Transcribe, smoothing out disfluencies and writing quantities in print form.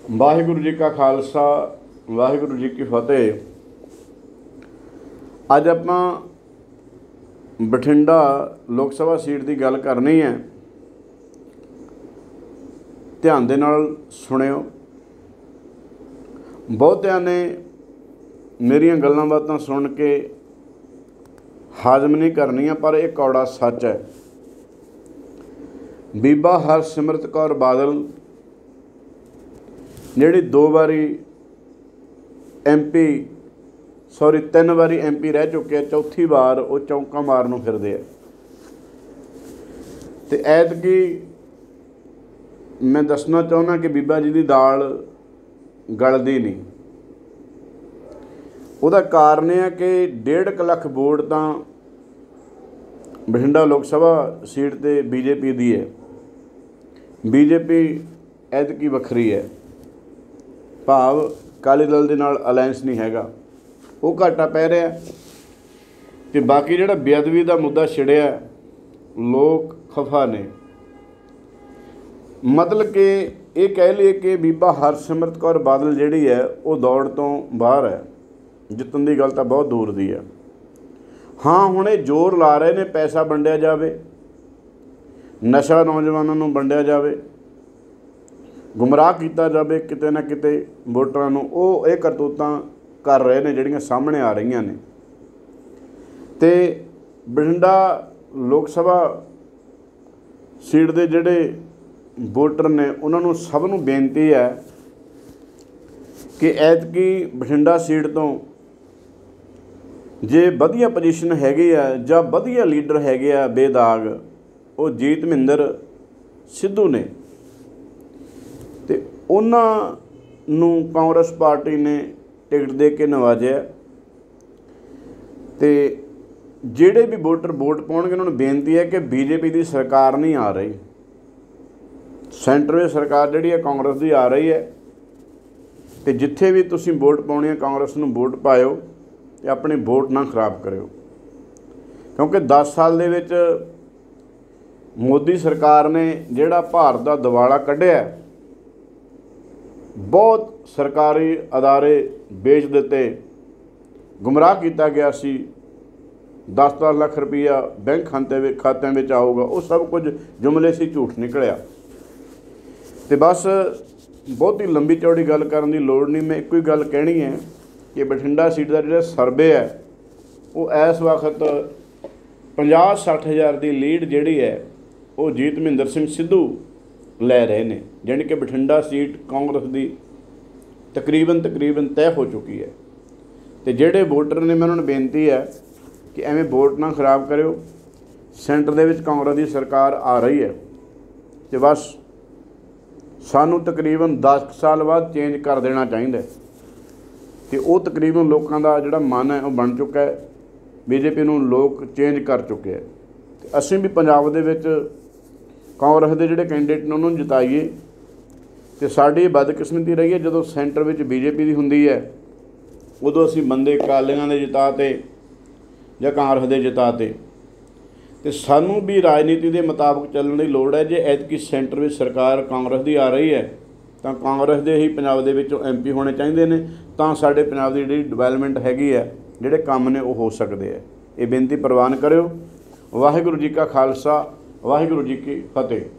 ਵਾਹਿਗੁਰੂ जी का खालसा वाहिगुरू जी की फतेह। अज आपां बठिंडा लोक सभा सीट की गल करनी है। ध्यान दे नाल सुनियो। बहुतियां ने मेरियां गल्लां बातां सुन के हाजम नहीं करनियां, पर यह कौड़ा सच है। बीबा हरसिमरत कौर बादल जिहड़ी 2 बारी MP सॉरी 3 बारी MP रह चुके, चौथी बार वो चौंका मारन फिरदे है। ते ऐतकी मैं दसना चाहुंदा कि बीबा जी की दाल गलदी नहीं। उसदा कारण यह है कि 1.5 लाख वोट तो बठिंडा लोक सभा सीट ते BJP दी है। BJP ऐतकी वखरी है, भाव अकाली दल दे नाल अलायंस नहीं हैगा, वो घाटा पै रहा है। कि बाकी जिहड़ा बेअदबी का मुद्दा छिड़िया लोग खफा ने। मतलब कि ये कह लिए कि बीबा हरसिमरत कौर बादल जिहड़ी है वो दौड़ तो बाहर है, जितन की गल तो बहुत दूर दी है। हाँ हुण ये जोर ला रहे ने पैसा वंडिया जाए, नशा नौजवानों नूं वंडिया जाए, गुमराह किया जाए किते ना किते वोटरां नूं। वो ये करतूतां कर रहे ने जिहड़ियां सामने आ रही ने। ते बठिंडा लोक सभा सीट दे जिहड़े वोटर ने उन्हां नूं सब नूं बेनती है कि ऐतकी बठिंडा सीट तो जे वधिया पोजीशन हैगी आ जां वधिया लीडर हैगे आ बेदाग, वो जीत महिंदर सिद्धू ने। ते उन्हां नूं कांग्रेस पार्टी ने टिकट दे के नवाजिया। ते जिहड़े भी वोटर वोट पाउणगे उन्हां नूं बेनती है कि BJP की सरकार नहीं आ रही, सेंटर में सरकार जिहड़ी है कांग्रेस की आ रही है। तो जिथे भी तुसीं वोट पाउणी है कांग्रेस नूं वोट पाओ ते अपनी वोट ना खराब करियो। क्योंकि 10 साल दे विच मोदी सरकार ने जिहड़ा भारत का दिवाला कढ़िया, बहुत सरकारी अदारे बेच दिते, गुमराह किया गया सी। 10-10 लाख रुपया बैंक खात्यां में आऊगा, वो सब कुछ जुमले से झूठ निकलिया। तो बस बहुत ही लंबी चौड़ी गल करन दी लोड़ नहीं। मैं एक ही गल कहनी है कि बठिंडा सीट का जो सर्वे है वो इस वक्त 50-60 हज़ार की लीड जिहड़ी है वो जीत महिंदर सिंह सिद्धू लै रहे हैं। यानी कि बठिंडा सीट कांग्रेस की तकरीबन तय हो चुकी है। तो जिहड़े वोटर ने मैं उन्होंने बेनती है कि एवें वोट ना खराब करियो। सेंटर दे विच कांग्रेस की सरकार आ रही है, तो बस सानू तकरीबन 10 साल बाद चेंज कर देना चाहिए। तो वो तकरीबन लोगों का जिहड़ा मन है वो बन चुका है। BJP नूं लोग चेंज कर चुके हैं। तो असीं भी पंजाब दे विच कांग्रेस के जिहड़े कैंਡੀਡੇਟ ने उन्होंने जिताइए। तो साडी बदकिस्मती रही है जदों सेंटर में BJP की हुंदी है उदों असीं बंदे अकालियां दे जिताते जां कांग्रेस के जिताते। तो सानू भी राजनीति के मुताबिक चलने की लोड़ है। जे ऐतकी सेंटर में सरकार कांग्रेस की आ रही है तो कांग्रेस के ही पंजाब दे विचों MP होने चाहिए ने, तां साडे पंजाब की जिहड़ी डिवेलपमेंट हैगी है, जिहड़े काम ने वो हो सकते हैं। ये बेनती प्रवान करियो। वाहिगुरू जी का खालसा वाहिगुरू जी की फतेह।